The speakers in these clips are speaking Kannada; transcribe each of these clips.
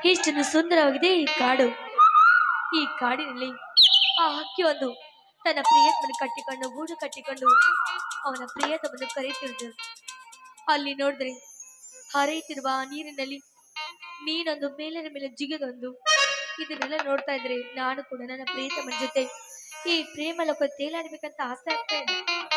ಎಷ್ಟೊಂದು ಸುಂದರವಾಗಿದೆ ಈ ಕಾಡು. ಈ ಕಾಡಿನಲ್ಲಿ ಆ ಹಕ್ಕಿ ಒಂದು ತನ್ನ ಪ್ರಿಯತಮನ್ನು ಕಟ್ಟಿಕೊಂಡು ಗೂಡು ಕಟ್ಟಿಕೊಂಡು ಅವನ ಪ್ರಿಯತಮನ್ನು ಕರೆಯುತ್ತಿರುವುದು. ಅಲ್ಲಿ ನೋಡಿದ್ರೆ ಹರಿಯುತ್ತಿರುವ ಆ ನೀರಿನಲ್ಲಿ ನೀನೊಂದು ಮೇಲಿನ ಮೇಲೆ ಜಿಗಿದೊಂದು. ಇದನ್ನೆಲ್ಲ ನೋಡ್ತಾ ಇದ್ರೆ ನಾನು ಕೂಡ ನನ್ನ ಪ್ರಿಯತಮನ ಜೊತೆ ಈ ಪ್ರೇಮ ಲೋಕ ತೇಲಾಡ್ಬೇಕಂತ ಆಸೆ ಆಗ್ತಾ ಇದೆ.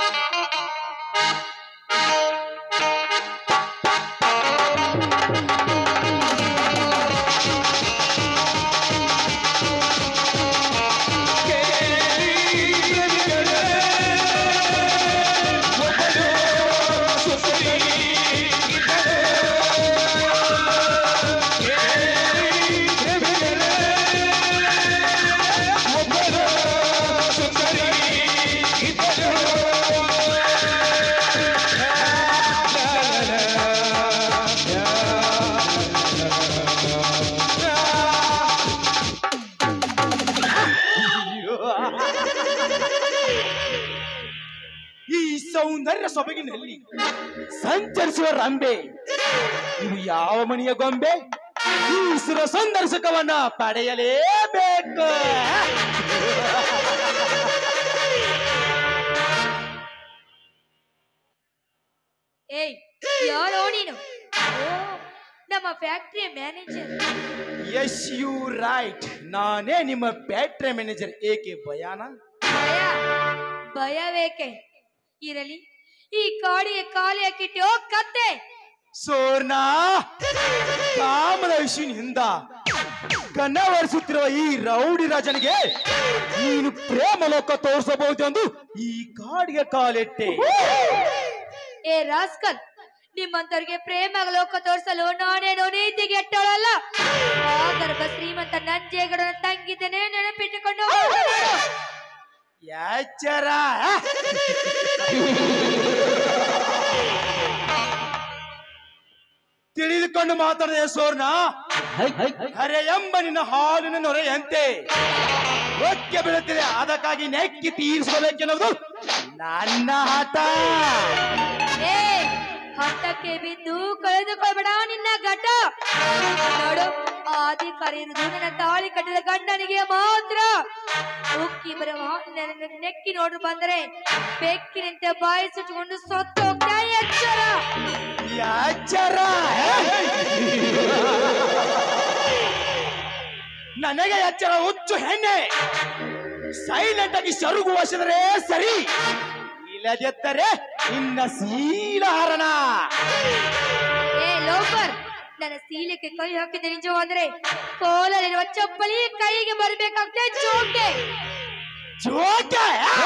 ಸೌಂದರ್ಯ ಸೊಬಗಿನಲ್ಲಿ ಸಂಚರಿಸುವ ರಂಬೆ ಇದು ಯಾವ ಮನೆಯ ಗೊಂಬೆ? ಈ ಸುರ ಸುಂದರ ಸುಖವನ್ನ ಪಡೆಯಲೇಬೇಕು. ಏಯ್ ಯಾರೋ ನೀನು? ನಮ್ಮ factory manager. Yes you right, ನಾನೇ ನಿಮ್ಮ ಫ್ಯಾಕ್ಟರಿ ಮ್ಯಾನೇಜರ್. ಏಕೆ ಭಯಾನ? ಭಯವೇಕೆ ಇರಲಿ, ಈ ಕಾಡಿಗೆ ಖಾಲಿ ಹಾಕಿಟ್ಟು ಕತ್ತೆ. ಸೋರ್ಣ ಕಾಮದ ವಿಷಯದಿಂದ ಕನ್ನವರಿಸುತ್ತಿರುವ ಈ ರೌಡಿ ರಾಜನಿಗೆ ನೀನು ಪ್ರೇಮ ಲೋಕ ತೋರಿಸಬಹುದೆಂದು ಈ ಕಾಡಿಗೆ ಕಾಲಿಟ್ಟೆ. ಏ ರಾಸ್ಕಲ್, ನಿಮ್ಮಂತವ್ರಿಗೆ ಪ್ರೇಮ ಲೋಕ ತೋರಿಸಲು ನಾನೇನು ನೀತಿಗೆ ಎಟ್ಟೋಳಲ್ಲ. ಗರ್ಭ ಶ್ರೀಮಂತ ನಂಜೇಗಡನ ತಂಗಿದ್ದೇನೆ, ನೆನಪಿಟ್ಟುಕೊಂಡು ಯಾಚರ ತಿಳಿದುಕೊಂಡು ಮಾತಾಡಿದೆ ಸೋರ್ಣ. ಹರೆ ಎಂಬ ನಿನ್ನ ಹಾಲಿನ ನೊರೆಯಂತೆ ಒಕ್ಕೆ ಬೀಳುತ್ತಿದೆ, ಅದಕ್ಕಾಗಿ ನೆಕ್ಕಿ ತೀರಿಸಬೇಕೆನ್ನುವುದು ನನ್ನ ಹಠ. ಹಠಕ್ಕೆ ಬಿದ್ದು ಕಳೆದುಕೊಳ್ಬೇಡ ನಿನ್ನ ಘಟ. ನೋಡು, ಅಧಿಕಾರಿ ಇರುವುದು ನನ್ನ ತಾಳಿ ಕಟ್ಟಿದ ಗಂಡನಿಗೆ ಮಾತ್ರ. ಉಕ್ಕಿ ಬರುವ ನೆಕ್ಕಿ ನೋಡ್ರು ಬಂದರೆ ಬೆಕ್ಕಿನಂತೆ ಬಾಯಿ ಸುಟ್ಟುಕೊಂಡು ಸತ್ತು ಹೋಗ್ತಾ. ಎಚ್ಚರ ಯಾಚರ, ನನಗೆ ಎಚ್ಚರ ಹುಚ್ಚು ಹೆಣ್ಣೆ. ಸೈಲೆಂಟ್ ಆಗಿ ಸರುಗು ವಶದರೆ ಸರಿ, ಇಲ್ಲದೆತ್ತರೆ ನಿನ್ನ ಶೀಲಹರಣ. ಏ ಲೋಫರ್, ನನ್ನ ಶೀಲಕ್ಕೆ ಕೈ ಹಾಕಿದ ನಿಜವಾದ್ರೆ ಕೋಲಲ್ಲಿರುವ ಚಪ್ಪಲಿ ಕೈಗೆ ಬರ್ಬೇಕಾಗ್ತದೆ. ಜೋಕೆ ಜೋಕೆ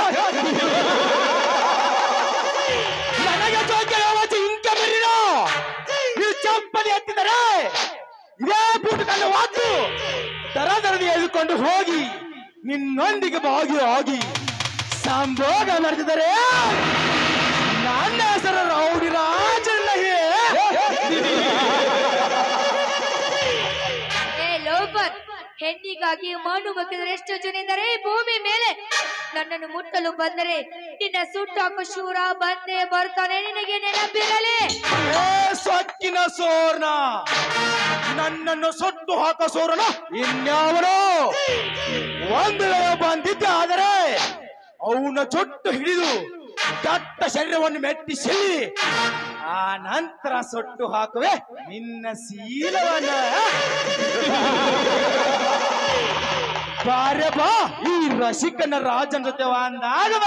ನನಗೆ ಜೋಕೆ ಯಾವತ್ತು ಇಂಕ ಬರೀರೋ. ನೀವು ಚಪ್ಪಲಿ ಎತ್ತಿದರೆ ಇದೇ ಬೂಟು ಕಲ್ಲು ವಾತು ದರದರದಿ ಎಳೆದುಕೊಂಡು ಹೋಗಿ ನಿನ್ನೊಂದಿಗೆ ಭಾಗಿಯಾಗಿ ಸಂಭೋಗ ನಡೆಸಿದರೆ ನನ್ನ ಹೆಸರು ರೌಡಿ ರಾಜನ್ನ. ಏ ಲೋಫರ್, ಹೆಣ್ಣಿಗಾಗಿ ಮಣ್ಣು ಮುಕ್ಕಿದರೆ ಎಷ್ಟು ಜನ ಇದ್ದಾರೆ ಭೂಮಿ ಮೇಲೆ. ನನ್ನನ್ನು ಮುಟ್ಟಲು ಬಂದರೆ ನಿನ್ನ ಸುಟ್ಟಾಕು ಶೂರ ಬಂದೇ ಬರ್ತಾನೆ, ನಿನಗೆ ನೆನಪಿರಲಿ. ಸೊಕ್ಕಿನ ಸೋರ್ಣ, ನನ್ನನ್ನು ಸುಟ್ಟು ಹಾಕೋ ಸೋರಣ ಇನ್ಯಾವನು ಒಂದು ವೇಳೆ ಬಂದಿದ್ದೆ ಆದರೆ ಅವನ ಚೊಟ್ಟು ಹಿಡಿದು ದಟ್ಟ ಶರೀರವನ್ನು ಮೆಟ್ಟಿಸಿ ಆ ನಂತರ ಸೊಟ್ಟು ಹಾಕುವೆ ನಿನ್ನ ಶೀಲವನ್ನ. ಬಾರೆ ಬಾ, ಈ ರಸಿಕನ ರಾಜನ ಜೊತೆ ಒಂದಾಗವ.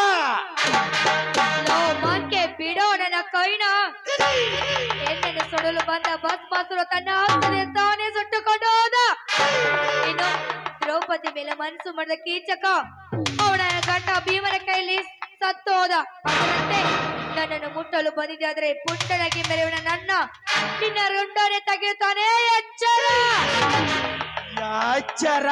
ಮಂಕೆ ಬಿಡೋ ನನ್ನ ಕೈನ. ಹೆಣ್ಣನ್ನು ಸುಡಲು ಬಂದ ಬಸ್ ಮಾಸುರು ತನ್ನ ಹಸ್ತದಿಂದ ತಾನೇ ಸುಟ್ಟುಕೊಂಡು ಹೋದ. ಇನ್ನು ದ್ರೌಪದಿ ಮೇಲೆ ಮನಸ್ಸು ಮಾಡಿದ ಕೀಚಕ ಅವನ ಗಂಡ ಭೀಮನ ಕೈಯಲ್ಲಿ ಸತ್ತು ಹೋದ. ಅದರಂತೆ ನನ್ನನ್ನು ಮುಟ್ಟಲು ಬಂದಿದೆ ಆದರೆ ಪುಟ್ಟನಾಗಿ ಮೆರೆಯುವ ನನ್ನ ನಿನ್ನ ರುಂಡನೆ ತೆಗೆಯುತ್ತಾನೆ. ಎಚ್ಚರ ಯಾಚರ,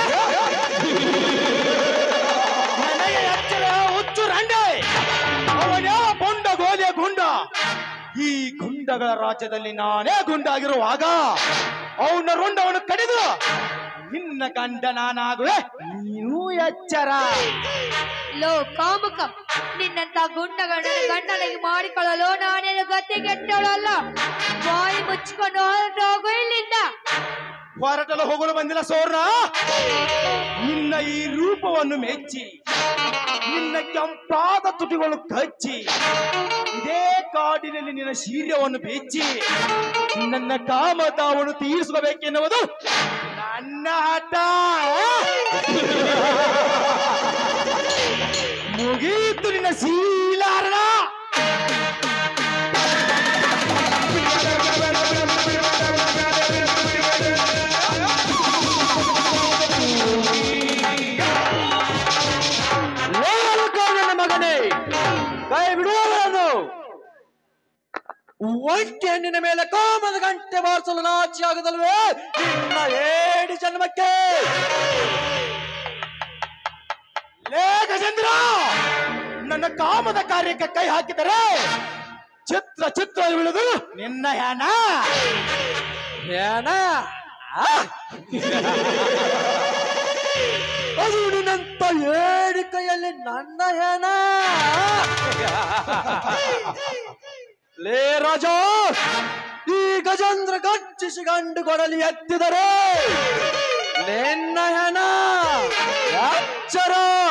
ನನಗೆ ಎಚ್ಚರ ಹುಚ್ಚು ರಂಡೆ. ಅವನ್ಯಾವ ಪುಂಡ ಗೋಲಿಯ ಗುಂಡ. ಈ ಗುಂಡಗಳ ರಾಜ್ಯದಲ್ಲಿ ನಾನೇ ಗುಂಡಾಗಿರುವಾಗ ಅವನ ರುಂಡವನ್ನು ಕಡಿದು ನಿನ್ನ ಗಂಡ ನಾನಾಗುವೆ. ನೀನು ಎಚ್ಚರ. ಲೋ ಕಾಮುಕ, ನಿನ್ನಂತ ಗುಂಡಗಳನ್ನ ಗಂಡನಿಗೆ ಮಾಡಿಕೊಳ್ಳಲು ನಾನೇನು ಗತಿಗೆಟ್ಟವಳಲ್ಲ. ಬಾಯಿ ಮುಚ್ಚಿಕೊಂಡು ಹೊರಟೋಗು ಇಲ್ಲಿಂದ. ಹೊರಟಲು ಹೋಗಲು ಬಂದಿಲ್ಲ ಸೋರ್ಣ. ನಿನ್ನ ಈ ರೂಪವನ್ನು ಮೆಚ್ಚಿ, ನಿನ್ನ ಕೆಂಪಾದ ತುಟಿಗಳು ಕಚ್ಚಿ, ಇದೇ ಕಾಡಿನಲ್ಲಿ ನಿನ್ನ ಶೀರ್ಯವನ್ನು ಬೆಚ್ಚಿ ನನ್ನ ಕಾಮತಾವನ್ನು ತೀರಿಸಬೇಕೆನ್ನುವುದು ನನ್ನ ಹಠ. ಮುಗೀತು ನಿನ್ನ ಶೀಲಾರಣ. ಮಗನೇ, ಕೈ ಬಿಡುವವರನ್ನು. ಒಂಟಿ ಹೆಣ್ಣಿನ ಮೇಲೆ ಕಾಮದ ಗಂಟೆ ಬಾರಿಸಲು ನಾಚಿಯಾಗದಲ್ವೇ ನಿನ್ನ 7 ಜನ್ಮಕ್ಕೆ? ಲೇ ಗಜೇಂದ್ರ, ನನ್ನ ಕಾಮದ ಕಾರ್ಯಕ್ಕೆ ಕೈ ಹಾಕಿದರೆ ಚಿತ್ರ ಬೀಳುದು ನಿನ್ನ ಹ್ಯಾನ. ಏನ ಅದು ನಿನ್ನಂತ 7 ಕೈಯಲ್ಲಿ ನನ್ನ ಏನ? ಲೇ ರಾಜ, ಈ ಗಜೇಂದ್ರ ಗರ್ಜಿಸಿ ಗಂಡು ಕೊಡಲಿ ಎತ್ತಿದರೆ ನಿನ್ನ ಏನ ಎಚ್ಚರ.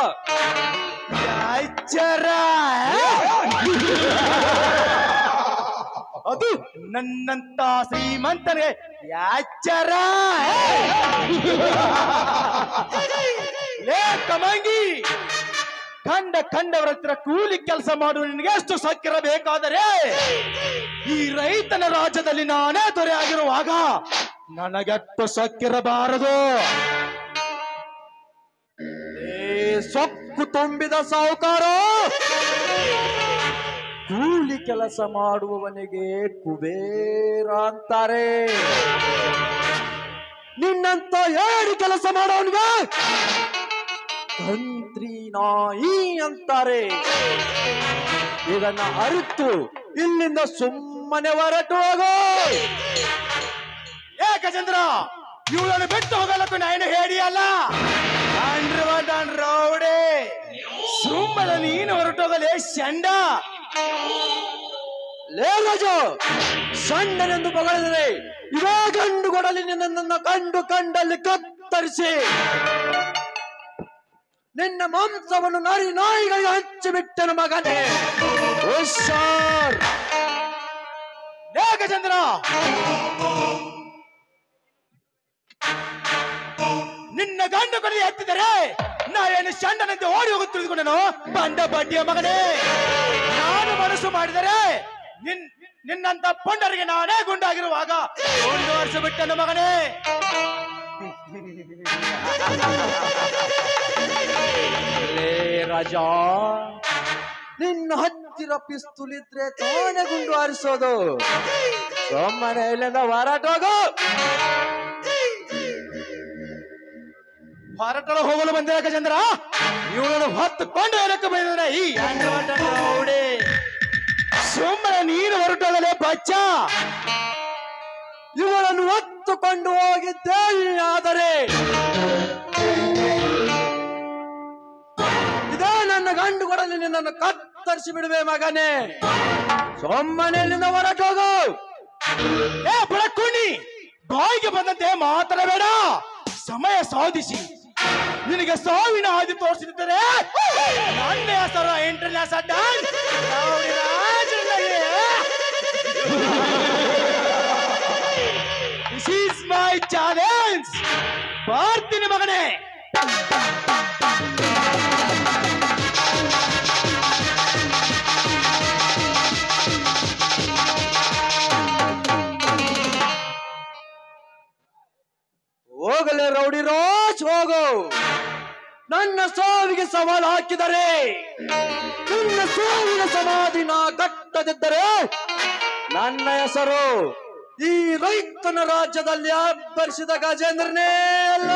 ಅದು ನನ್ನಂತ ಶ್ರೀಮಂತನಿಗೆ ಯಾಚರ. ಲೇ ಕಮಂಗಿ, ಕಂಡವರ ಹತ್ರ ಕೂಲಿ ಕೆಲಸ ಮಾಡುವ ನಿನಗೆ ಎಷ್ಟು ಸಕ್ಕಿರಬೇಕಾದರೆ ಈ ರೈತನ ರಾಜ್ಯದಲ್ಲಿ ನಾನೇ ದೊರೆ ಆಗಿರುವಾಗ ನನಗೆಷ್ಟು ಸಕ್ಕಿರಬಾರದು. ಸೊಕ್ಕು ತುಂಬಿದ ಸಾಹುಕಾರ, ಕೂಲಿ ಕೆಲಸ ಮಾಡುವವನಿಗೆ ಕುಬೇರ ಅಂತಾರೆ. ನಿನ್ನಂತ 7 ಕೆಲಸ ಮಾಡೋವನಿಗೆ ತಂತ್ರಿ ನಾಯಿ ಅಂತಾರೆ. ಇದನ್ನ ಅರಿತು ಇಲ್ಲಿಂದ ಸುಮ್ಮನೆ ಹೊರಟು ಹೋಗೋ. ಏ ಗಜೇಂದ್ರ, ಇವಳನ್ನು ಬಿಟ್ಟು ಹೋಗಲಕ್ಕೂ ನಾನು ಹೇಳಿಯಲ್ಲ. ರೌಡೆ ಸುಮ್ಮನೆ ನೀನು ಹೊರಟೋಗಲೇ ಶಂಡ. ಲೇ ರಾಜು, ಸಣ್ಣನೆಂದು ಬಗಳಿದರೆ ಇದೇ ಗಂಡು ಕೊಡಲಿ ನಿನ್ನನ್ನು ಕಂಡಲ್ಲಿ ಕತ್ತರಿಸಿ ನಿನ್ನ ಮಾಂಸವನ್ನು ನಾಯಿಗಳಿಗೆ ಹಂಚಿಬಿಟ್ಟನು ಮಗನೇ. ಹುಷಾರ್. ಲೇ ಗಜೇಂದ್ರ, ನಿನ್ನ ಗಂಡು ಕೊಡಲಿ ಎತ್ತಿದರೆ ನಾನೇನು ಶಂಡನಂತೆ ಓಡಿ ಹೋಗಿ ತಿಳಿದುಕೊಂಡನು ಬಂಡ ಬಡ್ಡಿಯ ಮಗನೇ. ನಾನು ಮನಸ್ಸು ಮಾಡಿದರೆ ನಿನ್ನಂತ ಪೊಂಡರಿಗೆ ನಾನೇ ಗುಂಡಾಗಿರುವಾಗ 1 ವರ್ಷ ಬಿಟ್ಟನು ಮಗನೇ. ಲೇ ರಾಜ, ನಿನ್ನ ಹತ್ತಿರ ಪಿಸ್ತೂಲಿದ್ರೆ ತಾನೇ ಗುಂಡು ಹಾರಿಸೋದು. ಸುಮ್ಮನೆ ಇಲ್ಲಿಂದ ಹೊರಟೋಗು. ಹೊರಟಲು ಹೋಗಲು ಬಂದಿರ ಗಜೇಂದ್ರ, ಇವಳನ್ನು ಹೊತ್ತುಕೊಂಡು ಏನಕ್ಕೆ ಬಂದಿದ್ರೆ ಈ ರೌಡೆ. ಸುಮ್ಮನೆ ನೀನು ಹೊರಟೋಗಲೇ ಬಚ್ಚ. ಇವಳನ್ನು ಹೊತ್ತುಕೊಂಡು ಹೋಗಿದ್ದೆ. ಆದರೆ ಇದೇ ನನ್ನ ಗಂಡು ಕೊಡಲಿ ನಿನ್ನನ್ನು ಕತ್ತರಿಸಿ ಬಿಡುವೆ ಮಗನೇ. ಸುಮ್ಮನೆ ಇಲ್ಲಿಂದ ಹೊರಟೋಗು. ಏ ಬುಡಕ್ಕುಣ್ಣಿ, ಬಾಯಿಗೆ ಬಂದಂತೆ ಮಾತಾಡಬೇಡ. ಸಮಯ ಸಾಧಿಸಿ ನಿನಗೆ ಸಾವಿನ ಹಾದಿ ತೋರಿಸಿದರೆ ನನ್ನ ಹೆಸರು international this is my challenge. ಬರ್ತೀನಿ ಮಗನೇ. ಹೋಗಲೇ ರೌಡಿ ರೋಜ್, ಹೋಗು. ನನ್ನ ಸಾವಿಗೆ ಸವಾಲು ಹಾಕಿದರೆ ನಿನ್ನ ಸಾವಿನ ಸಮಾಧಿನ ಕಟ್ಟದಿದ್ದರೆ ನನ್ನ ಹೆಸರು ಈ ರೈತನ ರಾಜ್ಯದಲ್ಲಿ ಅಬ್ಬರಿಸಿದ ಗಜೇಂದ್ರನೇ ಅಲ್ಲ.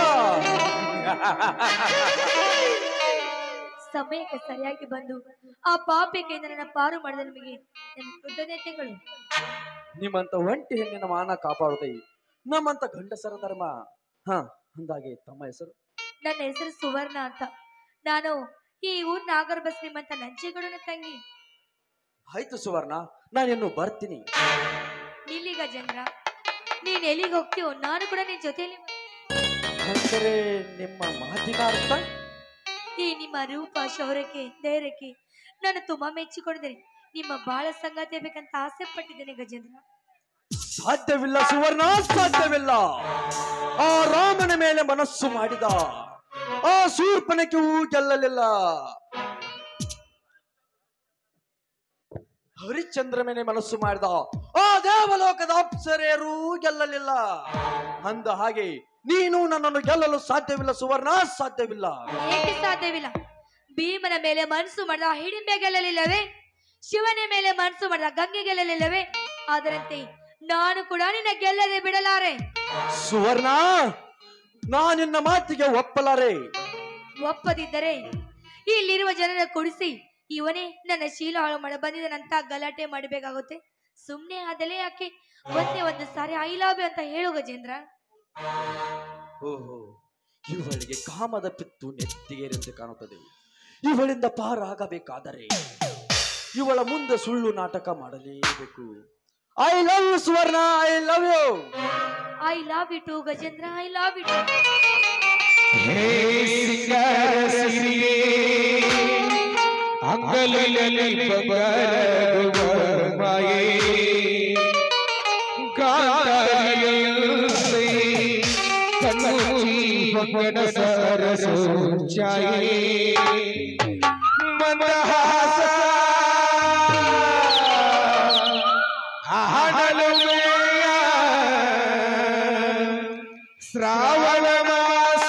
ಸಮಯಕ್ಕೆ ಸರಿಯಾಗಿ ಬಂದು ಆ ಪಾಪಿಗೆ ನನ್ನ ಪಾರು ಮಾಡಿದ ನಿಮಗೆ ನನ್ನ ಕೃತಜ್ಞತೆಗಳು. ನಿಮ್ಮಂತ ಒಂಟಿ ಹೆಣ್ಣಿನ ಮಾನ ಕಾಪಾಡುತ್ತೆ ನಮ್ಮಂತ ಗಂಡಸರ ಧರ್ಮ. ಅಂದಾಗೆ ತಮ್ಮ ಹೆಸರು? ನನ್ನ ಹೆಸರು ಸುವರ್ಣ ಅಂತ. ನಾನು ಈ ಊರ್ ನಾಗರಬ ಶ್ರೀಮಂತ ನಂಜೇಗೌಡನ ತಂಗಿ. ಆಯ್ತು ಸುವರ್ಣ, ನಾನಿನ್ನು ಬರ್ತೀನಿ. ನಿಲ್ಲಿ ಗಜೇಂದ್ರ, ನೀನ್ ಎಲ್ಲಿಗೆ ಹೋಗ್ತೀವೋ ನಾನು ಕೂಡ ನಿನ್ ಜೊತೆಯಲ್ಲಿ ಅಂದರೆ ನಿಮ್ಮ ಮಾತಿನ ಅರ್ಥ? ಈ ನಿಮ್ಮ ರೂಪ ಶೌರ್ಯಕ್ಕೆ ಧೈರ್ಯಕ್ಕೆ ನಾನು ತುಂಬಾ ಮೆಚ್ಚಿಕೊಂಡಿದ್ದೇನೆ. ನಿಮ್ಮ ಬಾಳ ಸಂಗಾತಿ ಬೇಕಂತ ಆಸೆ ಪಟ್ಟಿದ್ದೇನೆ ಗಜೇಂದ್ರ. ಸಾಧ್ಯವಿಲ್ಲ ಸುವರ್ಣ, ಸಾಧ್ಯವಿಲ್ಲ. ಆ ರಾಮನ ಮೇಲೆ ಮನಸ್ಸು ಮಾಡಿದ ಆ ಶೂರ್ಪನಖಿಯೂ ಗೆಲ್ಲಲಿಲ್ಲ. ಹರಿಶ್ಚಂದ್ರ ಮೇಲೆ ಮನಸ್ಸು ಮಾಡಿದ ಆ ದೇವಲೋಕದ ಅಪ್ಸರೆಯರೂ ಗೆಲ್ಲಲಿಲ್ಲ. ಅಂದ ಹಾಗೆ ನೀನು ನನ್ನನ್ನು ಗೆಲ್ಲಲು ಸಾಧ್ಯವಿಲ್ಲ ಸುವರ್ಣ, ಸಾಧ್ಯವಿಲ್ಲ. ಏಕೆ ಸಾಧ್ಯವಿಲ್ಲ? ಭೀಮನ ಮೇಲೆ ಮನಸ್ಸು ಮಾಡಿದ ಹಿಡಿಂಬೆ ಗೆಲ್ಲಲಿಲ್ಲವೇ? ಶಿವನ ಮೇಲೆ ಮನಸ್ಸು ಮಾಡಿದ ಗಂಗೆ ಗೆಲ್ಲಲಿಲ್ಲವೇ? ಅದರಂತೆ ನಾನು ಕೂಡ ನಿನ್ನ ಗೆಲ್ಲದೆ ಬಿಡಲಾರೆ. ಸುವರ್ಣ, ನಿನ್ನ ಮಾತಿಗೆ ಒಪ್ಪಲಾರೆ. ಒಪ್ಪದಿದ್ದರೆ ಇಲ್ಲಿರುವ ಜನರ ಕೊಡಿಸಿ ಇವನೇ ನನ್ನ ಶೀಲ ಹಾಳು ಮಾಡ ಬಂದಿದನಂತ ಗಲಾಟೆ ಮಾಡಬೇಕಾಗುತ್ತೆ. ಸುಮ್ನೆ ಆದಲೇ ಯಾಕೆ ಒಂದೇ ಒಂದು ಸಾರಿ ಐ ಲವ್ ಯು ಅಂತ ಹೇಳು ಗಜೇಂದ್ರ. ಓಹೋ, ಇವಳಿಗೆ ಕಾಮದ ಪಿತ್ತು ನೆತ್ತಿಗೇರೆಂದು ಕಾಣುತ್ತದೆ. ಇವಳಿಂದ ಪಾರಾಗಬೇಕಾದರೆ ಇವಳ ಮುಂದೆ ಸುಳ್ಳು ನಾಟಕ ಮಾಡಲೇಬೇಕು. I love you Suvarna, I love you. I love you too Gajendra, I love you too. ಶ್ರಾವಣ ಮಾಸ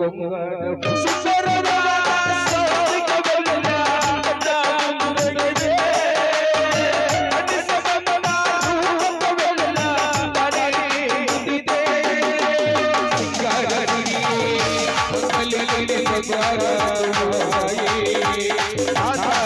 Bye.